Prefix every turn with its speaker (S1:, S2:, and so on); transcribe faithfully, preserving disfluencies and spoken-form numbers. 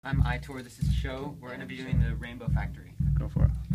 S1: I'm iTour. This is Show. We're interviewing the Rainbow Factory.
S2: Go for it.